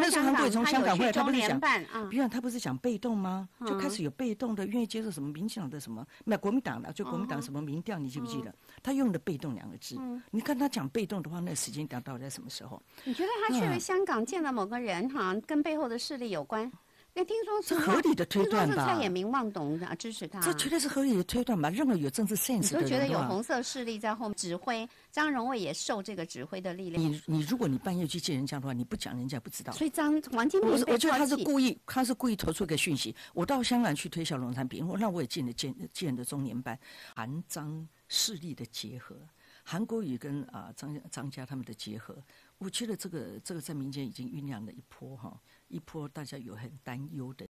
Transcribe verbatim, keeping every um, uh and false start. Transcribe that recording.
那时候韩国也从香港回来，他不是讲， 嗯， 比方他不是讲被动吗？就开始有被动的，愿意接受什么民进党的什么，没有国民党的，就国民党什么民调，你记不记得？他用的被动两个字。你看他讲被动的话，那时间点到底在什么时候？ 你觉得他去了香港见了某个人，哈，跟背后的势力有关？那听说是合理的推断吧？ 听说是蔡衍明望董啊支持他， 这绝对是合理的推断吧？任何有政治 sense 的人， 你都觉得有红色势力在后面指挥，张荣卫也受这个指挥的力量。 你你如果你半夜去见人家的话，你不讲人家不知道。 所以张王金平， 我我觉得他是故意，他是故意投出一个讯息。我到香港去推销农产品，那我也见了见见了中年班韩张势力的结合。韩国瑜跟啊、呃、张张家他们的结合，我觉得这个这个在民间已经酝酿了一波哈，一波大家有很担忧的